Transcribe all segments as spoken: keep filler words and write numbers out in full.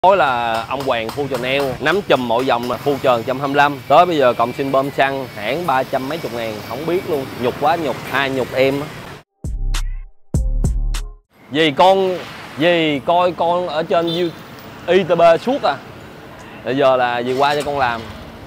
Tối là ông Hoàng Phu Chanel nắm chùm mọi dòng mà Phu Trần một trăm hai mươi lăm. Tới bây giờ cộng xin bơm xăng hãng ba trăm mấy chục ngàn, không biết luôn. Nhục quá nhục, ai nhục em. Vì con vì coi con ở trên i tê bê suốt à. Bây giờ là vì qua cho con làm.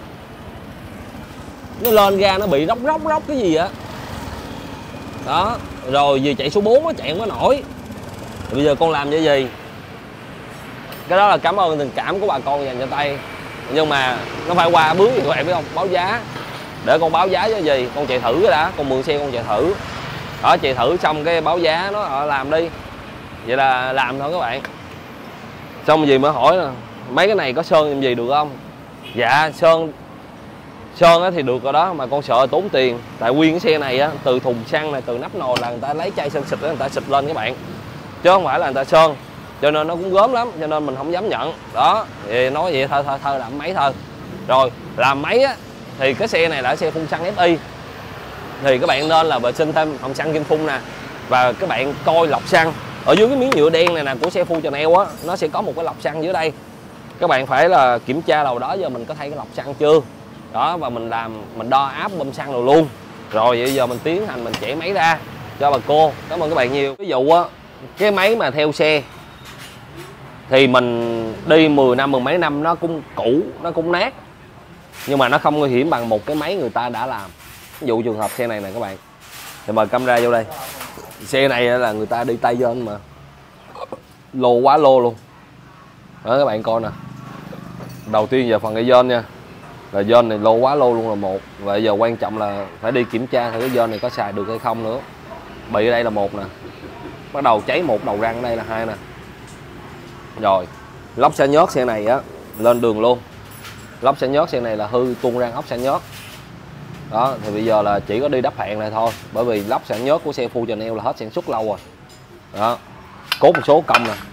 Nó lên ra nó bị róc róc róc cái gì á. Đó, rồi vì chạy số bốn nó chạy không có nổi. Bây giờ con làm cái gì? Cái đó là cảm ơn tình cảm của bà con dành cho tay. Nhưng mà nó phải qua bước gì các bạn biết không? Báo giá. Để con báo giá cho gì? Con chạy thử cái đã, con mượn xe con chạy thử. Đó, chạy thử xong cái báo giá nó làm đi. Vậy là làm thôi các bạn. Xong gì mới hỏi là mấy cái này có sơn làm gì được không? Dạ sơn Sơn thì được rồi đó, mà con sợ tốn tiền. Tại nguyên cái xe này á, từ thùng xăng này, từ nắp nồi là người ta lấy chai sơn xịt đó, người ta xịt lên các bạn. Chứ không phải là người ta sơn. Cho nên nó cũng gớm lắm, cho nên mình không dám nhận. Đó, thì nói vậy thôi thôi thôi làm máy thôi. Rồi, làm máy á thì cái xe này là xe phun xăng ép i. Thì các bạn nên là vệ sinh thêm hồng xăng kim phun nè. Và các bạn coi lọc xăng. Ở dưới cái miếng nhựa đen này nè của xe Phu Chanel á, nó sẽ có một cái lọc xăng dưới đây. Các bạn phải là kiểm tra đầu đó giờ mình có thay cái lọc xăng chưa. Đó, và mình làm mình đo áp bơm xăng rồi luôn. Rồi vậy giờ mình tiến hành mình chảy máy ra cho bà cô. Cảm ơn các bạn nhiều. Ví dụ á, cái máy mà theo xe thì mình đi mười năm, mười mấy năm nó cũng cũ, nó cũng nát. Nhưng mà nó không nguy hiểm bằng một cái máy người ta đã làm. Ví dụ trường hợp xe này nè các bạn. Thì mời camera vô đây. Xe này là người ta đi tay trên mà. Lô quá lô luôn. Đó các bạn coi nè. Đầu tiên giờ phần cái dên nha. Là dên này lô quá lô luôn là một. Và giờ quan trọng là phải đi kiểm tra thử cái dên này có xài được hay không nữa. Bị ở đây là một nè. Bắt đầu cháy một đầu răng ở đây là hai nè. Rồi, lốc xả nhớt xe này á lên đường luôn. Lốc xả nhớt xe này là hư tuôn rang ốc xả nhớt. Đó, thì bây giờ là chỉ có đi đắp hạn này thôi. Bởi vì lốc xả nhớt của xe Phu Chanel là hết sản xuất lâu rồi. Đó, cốt một số công nè.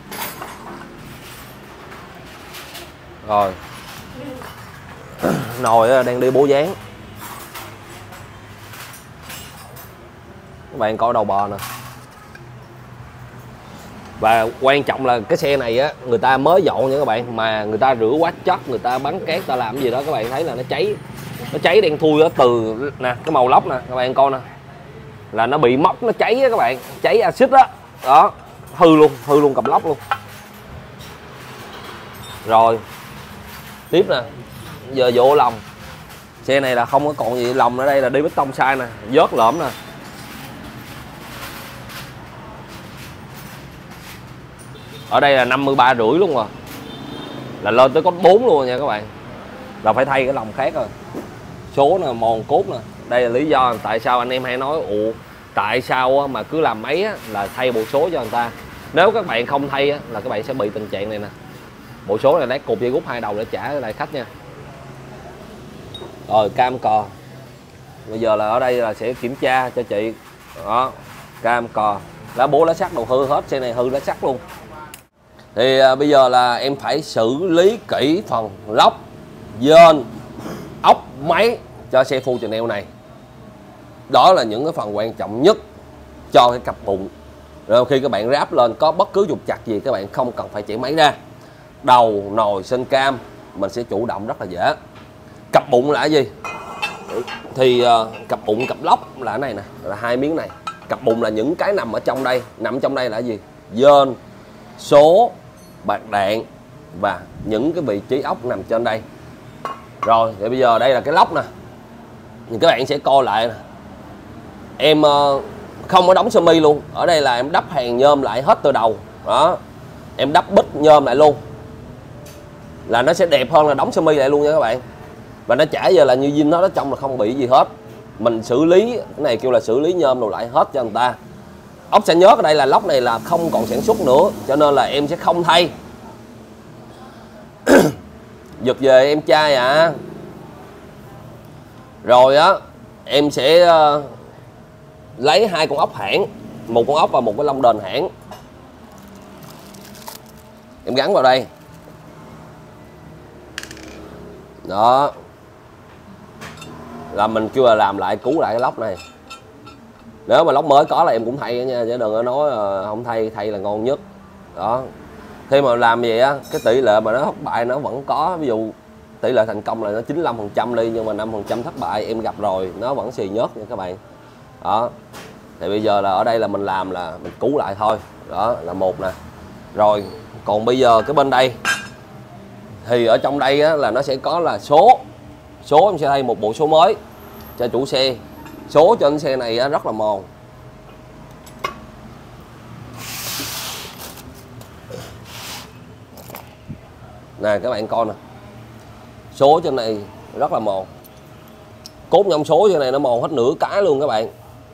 Rồi nồi đang đi bố dán. Các bạn coi đầu bò nè. Và quan trọng là cái xe này á, người ta mới dọn nha các bạn. Mà người ta rửa quá chất, người ta bắn cát, ta làm gì đó các bạn thấy là nó cháy. Nó cháy đen thui đó, từ nè, cái màu lốc nè, các bạn coi nè. Là nó bị móc, nó cháy á các bạn. Cháy axit đó. Đó, hư luôn, hư luôn cặp lốc luôn. Rồi tiếp nè. Giờ vô lòng. Xe này là không có còn gì lòng ở đây là đi bê tông sai nè. Vớt lõm nè. Ở đây là năm mươi ba rưỡi luôn rồi. Là lên tới có bốn luôn nha các bạn. Là phải thay cái lòng khác rồi. Số nè, mòn cốt nè. Đây là lý do tại sao anh em hay nói ủa tại sao mà cứ làm máy á, là thay bộ số cho người ta. Nếu các bạn không thay á, là các bạn sẽ bị tình trạng này nè. Bộ số này lấy cục dây gút hai đầu để trả lại khách nha. Rồi cam cò. Bây giờ là ở đây là sẽ kiểm tra cho chị. Đó, cam cò. Lá bố lá sắt đồ hư hết, xe này hư lá sắt luôn. Thì à, bây giờ là em phải xử lý kỹ phần lốc, dên, ốc, máy cho xe Phu Chanel này. Đó là những cái phần quan trọng nhất cho cái cặp bụng. Rồi khi các bạn ráp lên có bất cứ trục trặc gì các bạn không cần phải chảy máy ra. Đầu, nồi, sên cam mình sẽ chủ động rất là dễ. Cặp bụng là cái gì? Thì uh, cặp bụng, cặp lốc là cái này nè, là hai miếng này. Cặp bụng là những cái nằm ở trong đây. Nằm trong đây là cái gì? Dên, số, bạc đạn và những cái vị trí ốc nằm trên đây. Rồi thì bây giờ đây là cái lốc nè. Thì các bạn sẽ coi lại nè. Em uh, không có đóng sơ mi luôn. Ở đây là em đắp hàng nhôm lại hết từ đầu. Đó, em đắp bít nhôm lại luôn. Là nó sẽ đẹp hơn là đóng sơ mi lại luôn nha các bạn. Và nó chả giờ là như zin nó, nó trong là không bị gì hết. Mình xử lý, cái này kêu là xử lý nhôm đồ lại hết cho người ta. Ốc xả nhớt ở đây là lốc này là không còn sản xuất nữa. Cho nên là em sẽ không thay. Giật về em trai à. Rồi á, em sẽ uh, lấy hai con ốc hãng. Một con ốc và một cái lông đền hãng. Em gắn vào đây. Đó. Là mình kêu là làm lại, cứu lại cái lốc này. Nếu mà lốc mới có là em cũng thay nha. Chứ đừng có nói uh, không thay, thay là ngon nhất. Đó. Khi mà làm vậy á, cái tỷ lệ mà nó thất bại nó vẫn có. Ví dụ tỷ lệ thành công là nó chín mươi lăm phần trăm đi, nhưng mà năm phần trăm thất bại em gặp rồi, nó vẫn xì nhớt nha các bạn. Đó. Thì bây giờ là ở đây là mình làm là mình cứu lại thôi. Đó là một nè. Rồi, còn bây giờ cái bên đây thì ở trong đây á, là nó sẽ có là số. Số em sẽ thay một bộ số mới cho chủ xe. Số trên xe này á, rất là mòn. Nè các bạn coi nè. Số trên này rất là mòn. Cốt nhông số trên này nó mòn hết nửa cái luôn các bạn.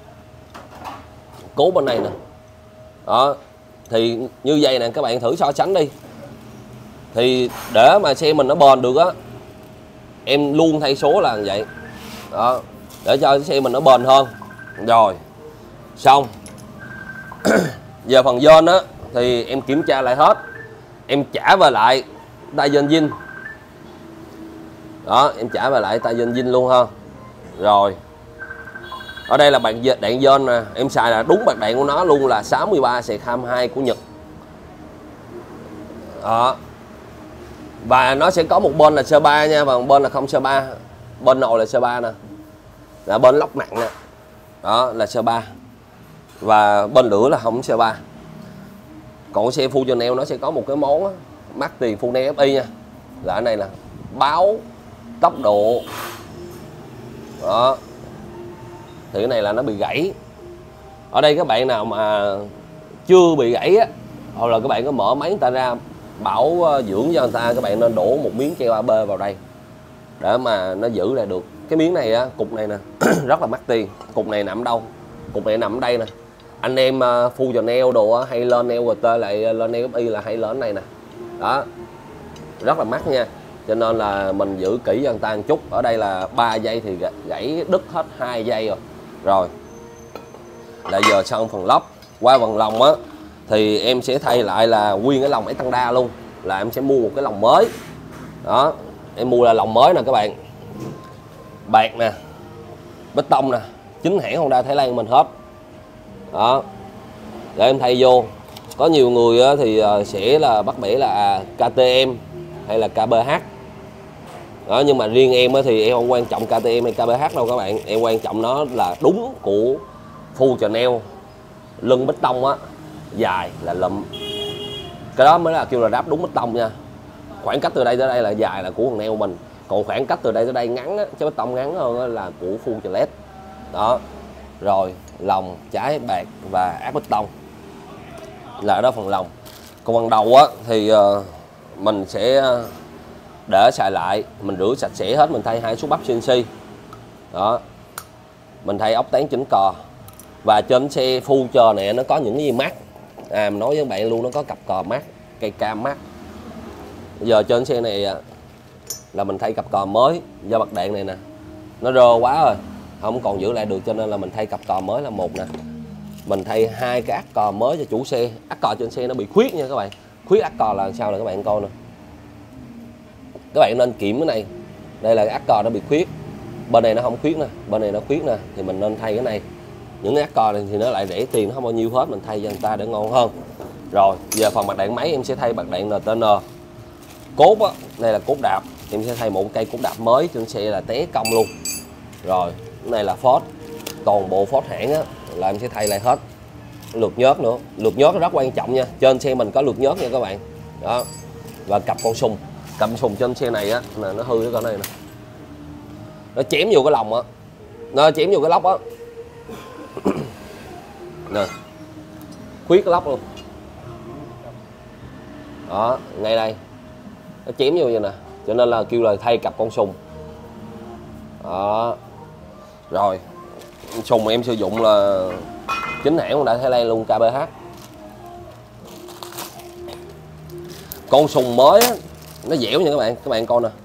Cốt bên này nè. Đó. Thì như vậy nè các bạn thử so sánh đi. Thì để mà xe mình nó bền được á, em luôn thay số là như vậy. Đó. Để cho xe mình nó bền hơn. Rồi. Xong. Giờ phần dên á thì em kiểm tra lại hết. Em trả về lại tay dên zin. Đó, em trả về lại tay dên zin luôn ha. Rồi. Ở đây là bạn đạn dên nè, em xài là đúng bạc đạn của nó luôn là sáu mươi ba xẹt hai mươi hai của Nhật. Đó. Và nó sẽ có một bên là sơ ba nha, và một bên là không sơ ba. Bên nội là sơ ba nè. Là bên lóc nặng nè. Đó là sơ ba. Và bên lửa là không sơ ba. Còn xe full Chanel nó sẽ có một cái món á, mắc tiền full ép i nha. Là ở này là báo tốc độ. Đó. Thì cái này là nó bị gãy. Ở đây các bạn nào mà chưa bị gãy á, hoặc là các bạn có mở máy người ta ra bảo dưỡng cho người ta, các bạn nên đổ một miếng treo a bê vào đây để mà nó giữ lại được. Cái miếng này á, cục này nè rất là mắc tiền. Cục này nằm đâu? Cục này nằm ở đây nè. Anh em full Chanel đồ á, hay lên lờ giê tê lại lên ép i là hay lên này nè. Đó. Rất là mắc nha. Cho nên là mình giữ kỹ cho người ta một chút. Ở đây là ba giây thì gãy đứt hết hai giây rồi. Rồi. Là giờ xong phần lốp. Qua phần lồng á thì em sẽ thay lại là nguyên cái lồng ấy tăng đa luôn. Là em sẽ mua một cái lồng mới. Đó. Em mua là lồng mới nè các bạn. Bạc nè. Bê tông nè. Chính hãng Honda Thái Lan mình hết. Đó. Để em thay vô. Có nhiều người thì sẽ là bắt bẻ là ca tê em hay là ca bê hát. Đó, nhưng mà riêng em thì em không quan trọng ca tê em hay ca bê hát đâu các bạn. Em quan trọng nó là đúng của full Chanel. Lưng bê tông á, dài là lụm. Cái đó mới là kêu là ráp đúng bê tông nha. Khoảng cách từ đây tới đây là dài là của Chanel mình. Còn khoảng cách từ đây tới đây ngắn á, chứ bê tông ngắn hơn là của full Chanel. Đó. Rồi, lồng, trái bạc và áp bê tông. Là đó phần lồng. Còn phần đầu á thì uh, mình sẽ để xài lại, mình rửa sạch sẽ hết, mình thay hai số bắp xê en xê. Đó. Mình thay ốc tán chỉnh cò. Và trên xe full chờ này nó có những cái gì mát. À mình nói với bạn luôn, nó có cặp cò mát, cây cam mát. Bây giờ trên xe này là mình thay cặp cò mới, do bạc đạn này nè nó rơ quá rồi, không còn giữ lại được, cho nên là mình thay cặp cò mới là một nè. Mình thay hai cái ắc cò mới cho chủ xe. Ắc cò trên xe nó bị khuyết nha các bạn. Khuyết ắc cò là sao nè các bạn coi nè. Các bạn nên kiểm cái này. Đây là cái ắc cò nó bị khuyết. Bên này nó không khuyết nè, bên này nó khuyết nè, thì mình nên thay cái này. Những cái ắc cò này thì nó lại rẻ tiền, nó không bao nhiêu hết, mình thay cho người ta để ngon hơn. Rồi, giờ phần bạc đạn máy em sẽ thay bạc đạn en tê en. Cốt á, đây là cốt đạp, em sẽ thay một cây cốt đạp mới trên xe là té cong luôn. Rồi, cái này là Ford. Toàn bộ Ford hãng á là em sẽ thay lại hết. Lượt nhớt nữa, lượt nhớt rất quan trọng nha. Trên xe mình có lượt nhớt nha các bạn. Đó. Và cặp con sùng, cặp sùng trên xe này á là nó hư cái con này nè. Nó chém vô cái lồng á. Nó chém vô cái lốc á. Nè. Khuyết cái lốc luôn. Đó, ngay đây. Nó chém vô vậy nè. Cho nên là kêu là thay cặp con sùng. Đó. Rồi. Sùng em sử dụng là chính hãng Honda Thái Lan luôn, ca bê hát. Con sùng mới á, nó dẻo nha các bạn, các bạn coi nè.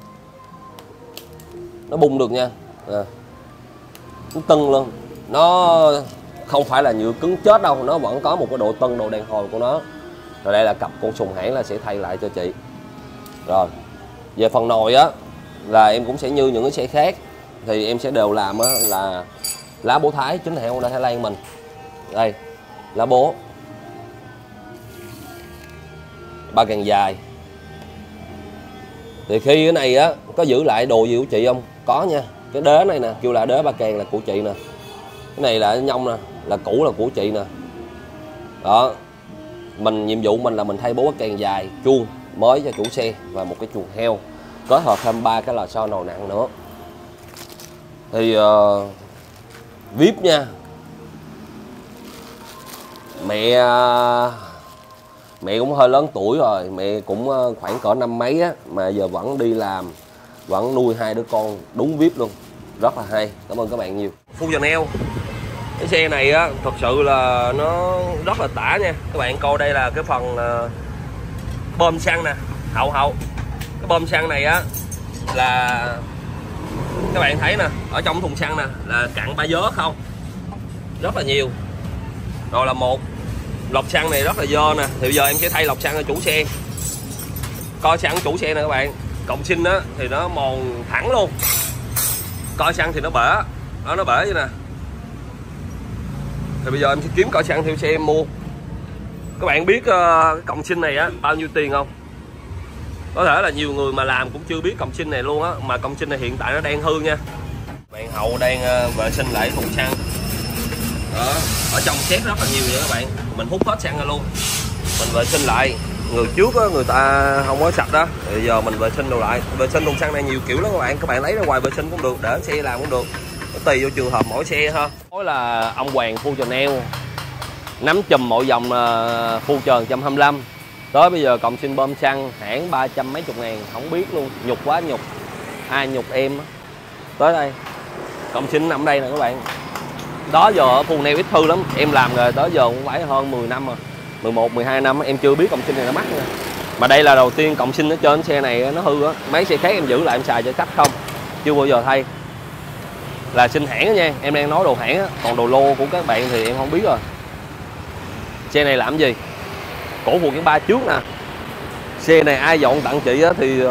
Nó bung được nha. À. Nó tưng luôn. Nó không phải là nhựa cứng chết đâu, nó vẫn có một cái độ tưng, độ đàn hồi của nó. Rồi đây là cặp con sùng hãng là sẽ thay lại cho chị. Rồi. Về phần nồi á là em cũng sẽ như những cái xe khác thì em sẽ đều làm á là lá bố Thái, chính hãng Honda Thái Lan mình. Đây, lá bố. ba càng dài. Thì khi cái này á có giữ lại đồ gì của chị không? Có nha. Cái đế này nè, kêu là đế ba càng là của chị nè. Cái này là nhông nè, là cũ là của chị nè. Đó. Mình nhiệm vụ mình là mình thay bố ba càng dài, chuông mới cho chủ xe và một cái chuồng heo, kết hợp thêm ba cái lò xo nồi nặng nữa. Thì uh, vê i pê nha. Mẹ mẹ cũng hơi lớn tuổi rồi, mẹ cũng khoảng cỡ năm mấy á, mà giờ vẫn đi làm, vẫn nuôi hai đứa con đúng vê i pê luôn, rất là hay. Cảm ơn các bạn nhiều. Fusionel, cái xe này á thật sự là nó rất là tả nha. Các bạn coi đây là cái phần uh, bơm xăng nè, hậu hậu cái bơm xăng này á là các bạn thấy nè, ở trong thùng xăng nè là cặn ba vớ không, rất là nhiều. Rồi là một lọc xăng này rất là dơ nè, thì bây giờ em sẽ thay lọc xăng cho chủ xe. Coi xăng chủ xe nè các bạn, cộng sinh á thì nó mòn thẳng luôn, coi xăng thì nó bể, đó nó bể vậy nè. Thì bây giờ em sẽ kiếm coi xăng theo xe em mua. Các bạn biết uh, cái cộng sinh này á bao nhiêu tiền không? Có thể là nhiều người mà làm cũng chưa biết cộng sinh này luôn á, mà cộng sinh này hiện tại nó đang hư nha. Bạn hậu đang uh, vệ sinh lại thùng xăng. Đó, ở trong xét rất là nhiều vậy các bạn, mình hút hết xăng ra luôn, mình vệ sinh lại. Người trước á, người ta không có sạch đó, thì giờ mình vệ sinh đồ lại. Vệ sinh thùng xăng này nhiều kiểu lắm các bạn, các bạn lấy ra ngoài vệ sinh cũng được, để xe làm cũng được, nó tùy vô trường hợp mỗi xe ha. Đó là ông Hoàng Fusionel, nắm chùm mọi dòng uh, Fusion một trăm hai mươi lăm. Tới bây giờ cộng sinh bơm xăng hãng ba trăm mấy chục ngàn, không biết luôn, nhục quá nhục, ai nhục em á. Tới đây cộng sinh nằm đây nè các bạn. Đó giờ ở Fusionel ít hư lắm, em làm rồi tới giờ cũng phải hơn mười năm rồi, mười một mười hai năm em chưa biết cộng sinh này nó mắc nha. Mà đây là đầu tiên cộng sinh ở trên xe này nó hư á, mấy xe khác em giữ lại em xài cho khách không, chưa bao giờ thay. Là xin hãng đó nha, em đang nói đồ hãng á, còn đồ lô của các bạn thì em không biết rồi. Xe này làm gì? Cổ phụ cái ba trước nè. Xe này ai dọn tặng chị á thì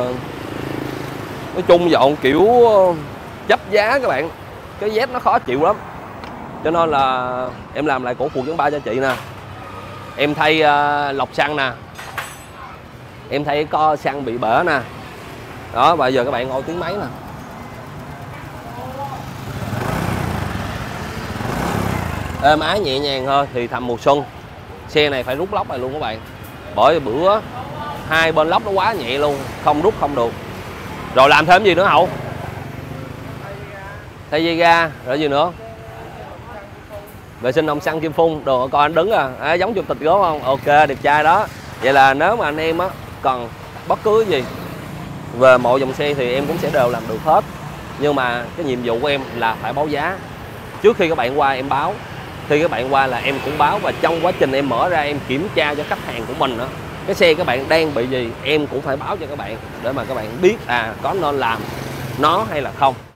nói chung dọn kiểu chấp giá các bạn, cái dép nó khó chịu lắm, cho nên là em làm lại cổ phụ cái ba cho chị nè. Em thay uh, lọc xăng nè, em thay cái co xăng bị bể nè. Đó, bây giờ các bạn ngồi tiếng máy nè. Êm ái nhẹ nhàng thôi, thì thầm mùa xuân. Xe này phải rút lốc này luôn các bạn, bởi bữa hai bên lốc nó quá nhẹ luôn, không rút không được. Rồi làm thêm gì nữa Hậu? Thay dây ga, rồi gì nữa? Vệ sinh nòng xăng kim phun, đồ coi anh đứng à, à giống chủ tịch gốm không? Ok, đẹp trai đó. Vậy là nếu mà anh em á cần bất cứ gì về mọi dòng xe thì em cũng sẽ đều làm được hết. Nhưng mà cái nhiệm vụ của em là phải báo giá. Trước khi các bạn qua em báo, khi các bạn qua là em cũng báo, và trong quá trình em mở ra em kiểm tra cho khách hàng của mình nữa, cái xe các bạn đang bị gì em cũng phải báo cho các bạn, để mà các bạn biết à có nên làm nó hay là không.